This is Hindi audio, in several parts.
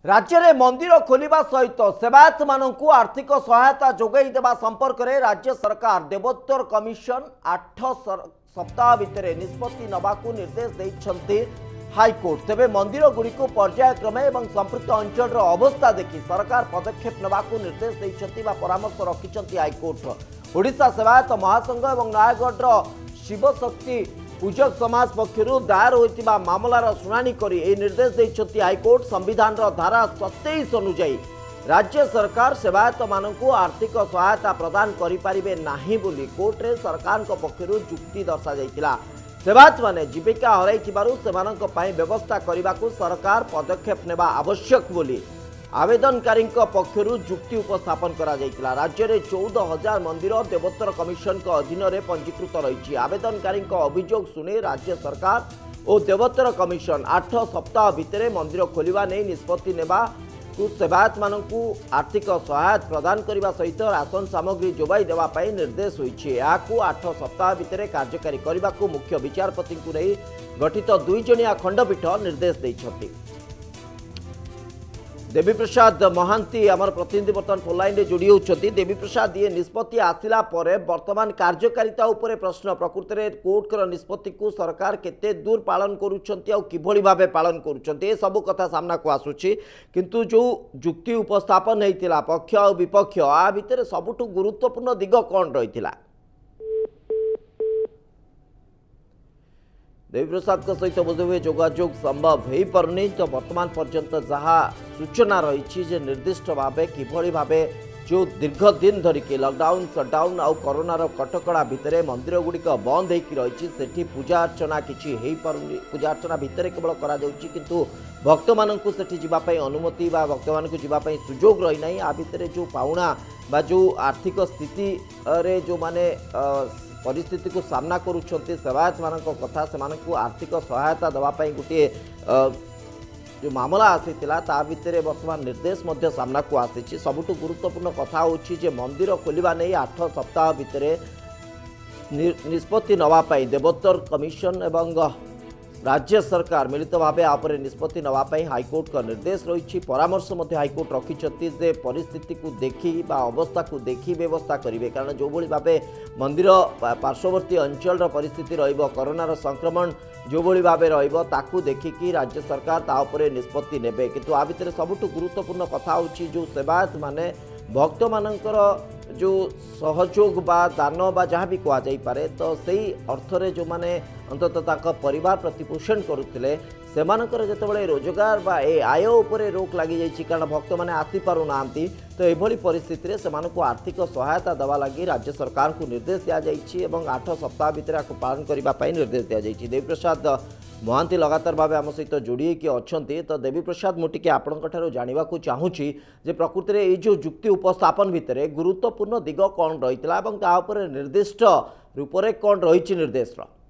राज्य में मंदिर खोलिबा सहित सेवायत मानू आर्थिक सहायता जोगाई देवा संपर्क में राज्य सरकार देवोत्तर कमिशन 8 सप्ताह भितर निष्पत्ति नबाकू निर्देश देइछन्ति हाईकोर्ट। तेबे मंदिर गुड़िक पर्यायक्रमे और संपृक्त अंचल अवस्था देखि सरकार पदक्षेप नबाकू निर्देश देइछन्ति बा परामर्श रखिछन्ति हाईकोर्ट। ओडिशा सेवायत महासंघ और नयागढ़ शिवशक्ति पूजक समाज पक्षर दायर होता मामलार शुणाणी करी ए निर्देश देइछन्ति हाईकोर्ट। संविधान धारा 27 अनुजाई राज्य सरकार सेवायत मानू आर्थिक सहायता प्रदान करिपारिबे नाही बोली कोर्ट रे सरकार पक्षर जुक्ति दर्शा जाइतिला। सेवायत माने जीविका हराइथिबारु सेमानंक पई व्यवस्था करिबाकू सरकार पदक्षेप नेबा आवश्यक बोली आवेदनकारी पक्षर जुक्ति उपस्थापन करा जाइतिला। राज्य में 14,000 मंदिर देवोत्तर कमिशन के अधीन में पंजीकृत रही। आवेदनकारी अभियोग शुणी राज्य सरकार और देवोत्तर कमिशन 8 सप्ताह भितर मंदिर खोलिबा नहीं निष्पत्ति नेबा सेवायत मानू आर्थिक सहायता प्रदान करने सहित राशन सामग्री जोगाई देवाई निर्देश होइछि। 8 सप्ताह भितर कार्यकारी करने को मुख्य विचारपति को नहीं गठित 2 जणिया खंडपीठ निर्देश देइछन्ति। देवी प्रसाद महांती आमर प्रतिनिधि बर्तमान फोन लाइन जोड़ी होती। देवी प्रसाद ये निष्पत्ति आसिला परे वर्तमान कार्यकारिता उपरे प्रश्न प्रकृत में कोर्ट कर निष्पत्ति को सरकार केते दूर पालन करुछन्ति आ किभଳି भाबे पालन करुछन्ति ए सब कथा सामना को आसुछि। किंतु जो जुक्ति उपस्थापन हेतिला पक्ष और विपक्ष आ भितर सबुठु गुरुत्वपूर्ण दिग कौन रहितिला? देवी प्रसाद सहित बोधवे जोगाजोग संभव हो पारनी। तो वर्तमान पर्यंत जहाँ सूचना रही निर्दिष्ट भाव किभଳି भावे जो दीर्घ दिन धरिकी लॉकडाउन सटडाउन आउ कोरोनार कटकड़ा भितर मंदिर गुड़िक बंद होती पूजा अर्चना किसी हो पारुनी। पूजा अर्चना भितर केवल करा जाउछि किंतु भक्त माननकु सेठी जिबापई अनुमति बा भक्त माननकु जिबापई सुजोग रही नहीं। आ भितर जो पाउना बा जो आर्थिक स्थिति रे जो माने परिस्थिति को सामना करुछन्ति सेवायत मानक कथा से आर्थिक सहायता देवाई गोटे जो मामला आसीथिला ता भितर वर्तमान निर्देश मध्य सामना को आसी। सबुठु गुरुत्वपूर्ण कथा होछि जे मंदिर खोलिबा नहीं 8 सप्ताह भितर निष्पत्ति नवाई देवोत्तर कमिशन एवं राज्य सरकार मिलित भाव आपरे निष्पत्ति नवाई हाईकोर्ट का निर्देश रही। परामर्श हाईकोर्ट रखिछन्ति जे परिस्थिति को देखी बा अवस्था को देखी व्यवस्था करेंगे। कारण जो भली भावे मंदिर पार्श्ववर्ती अंचल परिस्थिति रहिबो कोरोनार संक्रमण जो भली भावे रहिबो ताकू देखिकी राज्य सरकार ता उपरे निष्पत्ति नेबे। किंतु आ भितर सबुठु गुरुत्वपूर्ण कथा होछि जो सेवायत माने भक्त मानकर जो सहयोग बा दान बा जहाँ भी कह जापे तो सही अर्थरे जो माने अंततः परिवार प्रतिपोषण करुले सेमानकर जेतेबेले रोजगार बा ए आय उपरे रोक लगी जाइछि। कारण भक्त माने आसी पारु नांती तो एभली परिस्थिति रे सेमानकु आर्थिक सहायता देवा लगी राज्य सरकार को निर्देश दिया जाइछि एवं 8 सप्ताह भितर पालन करबा पई निर्देश दिया जाइछि। देवी प्रसाद महांती लगातार भाव आम सहित जोड़ी कि अच्छा। तो देवी प्रसाद मुझे आपंकर जानवा चाहूँगी जे प्रकृति में ये जो जुक्ति उपस्थापन भितर गुरुत्वपूर्ण दिग कौन रही है निर्दिष्ट रूप से कौन रही निर्देश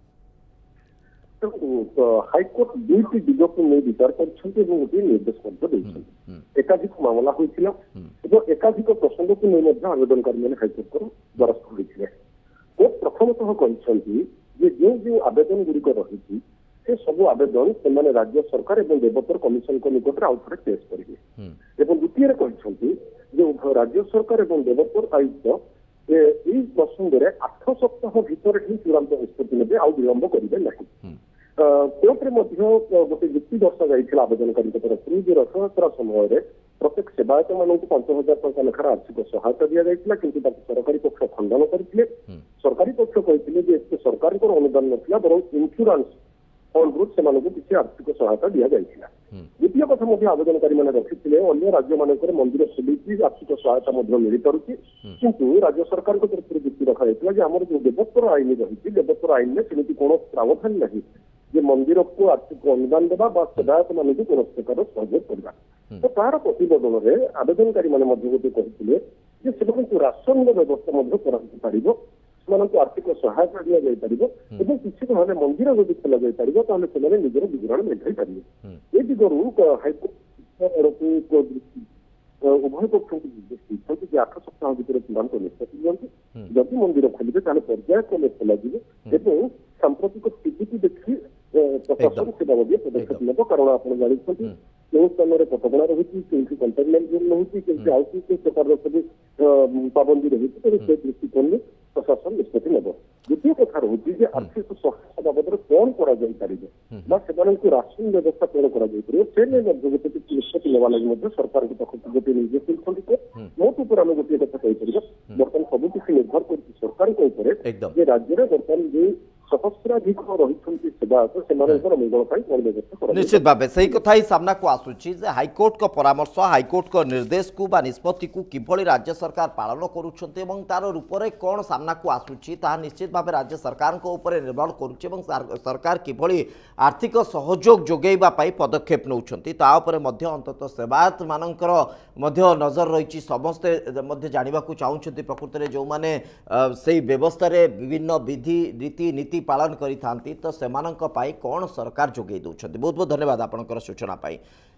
हाईकोर्ट 2टी दिग को नहीं विचार कर निर्देश एकाधिक मामला होता एकाधिक प्रसंग को नहीं आवेदनकारी मैंने हाईकोर्ट को द्वारस्थ होते कोर्ट प्रथमतः कहते जो जो आवेदन गुड़िक रही से सब आवेदन से राज्य सरकार और देवोत्तर कमिशन को निकट आउ थे पेश करेंगे। द्वितीय कहते जो राज्य सरकार और देवोत्तर आयुक्त यही प्रसंग में 8 सप्ताह भितर ही चूड़ांत निष्पत्ति ने आउ विलंब करेंगे नहीं। कोर्टे गोटे जुक्ति दर्शा जाइए आवेदनकारी तरफ जो रथयात्रा समय प्रत्येक सेवायत मानू 5,000 टंका लेखार आर्थिक सहायता दि जाइए किंतु सरकारी पक्ष खंडन करते। सरकारी पक्ष कहते सरकार अनुदान नाला बर इन्शुरांस फंड से किसी आर्थिक सहायता दि जाइए। द्वितीय कथा आवेदनकारी मैंने रखी अन्य राज्य मान मंदिर खोली आर्थिक सहायता मिल पार्टी किंतु राज्य सरकार तरफ जुक्ति रखा आम जो देवोत्तर आईन रही देवोत्तर आईन में सेमती कौन प्रावधान नहीं जे मंदिर को आर्थिक अनुदान देवा सेवायत मान कौन प्रकार सहयोग करवा। तो तार प्रतिबदल में आवेदनकारी मैंने गोटे कहते राशन व्यवस्था कर आर्थिक सहायता दि जापर किसी ना मंदिर जब खोल जापर निजर विवरण मेटाई पारे। ये दिगरू हाईकोर्ट उभय पक्ष को निर्देश देते 8 सप्ताह भितर चूड़ांत निष्पत्ति दिखाते जदि मंदिर खोलिए पर्यायक्रमे खोल सांप्रतिक स्थिति को देखी प्रशासन से पदक्षेप नेब। कारण आप जानते କେଉଁ ସ୍ଥାନରେ କଟକଣା ରହୁଛି, କେଉଁଠି କଣ୍ଟେନମେଣ୍ଟ ଜୋନ୍ ରହୁଛି, କେଉଁଠି ଆଉ କେଉଁ ପ୍ରକାରର ସବୁ ପାବନ୍ଦୀ ରହୁଛି, ତେଣୁ ସେ ଦୃଷ୍ଟିକୋଣରେ ପ୍ରଶାସନ ନିଷ୍ପତ୍ତି ନେବ। ଦ୍ୱିତୀୟ କଥା ରହୁଛି ଯେ ଆର୍ଥିକ ସହାୟତା ବାବଦରେ କଣ କରାଯାଇପାରିବ ବା ସେମାନଙ୍କୁ ରାସନ ବ୍ୟବସ୍ଥା କଣ କରାଯାଇପାରିବ, ସେ ନେଇ ମଧ୍ୟ ଗୋଟେ କିଛି ନିଷ୍ପତ୍ତି ନେବା ଲାଗି ମଧ୍ୟ ସରକାରଙ୍କ ପାଖକୁ ଗୋଟିଏ ନିର୍ଦ୍ଦେଶ ଦେଇଛନ୍ତି। ମୋଟ ଉପରେ ଆମେ ଗୋଟିଏ କଥା କହିପାରିବା, ବର୍ତ୍ତମାନ ସବୁ କିଛି ନିର୍ଭର କରୁଛି ସରକାରଙ୍କ ଉପରେ ଯେ ରାଜ୍ୟରେ ବର୍ତ୍ତମାନ ଯେଉଁ सहस्राधिक रही सेवायत से मंगल व्यवस्था निश्चित भाव से कथा ही सामना को आसूची हाईकोर्ट को परामर्श हाईकोर्ट को निर्देश को बा निष्पत्ति को किभली राज्य सरकार पालन करुछन्ते एवं तार रूपरे कौन सामना को आसूची ता निश्चित भाव राज्य सरकार को ऊपर निर्भर करुचे सरकार किभली आर्थिक सहयोग जोगेबा पाई पदक्षेप नौछन्ती ता ऊपर मध्य अंततः सेवायत मानकर मध्य नजर रही समस्ते मध्य जानिबा को चाहुछन्ती प्रकृति रे जो माने सेही व्यवस्था रे विभिन्न विधि रीति नीति पालन करि थांती तो सेमानंक पाई कौन सरकार जोगई दउछन्ती। बहुत बहुत धन्यवाद आपनकर सूचना पाई।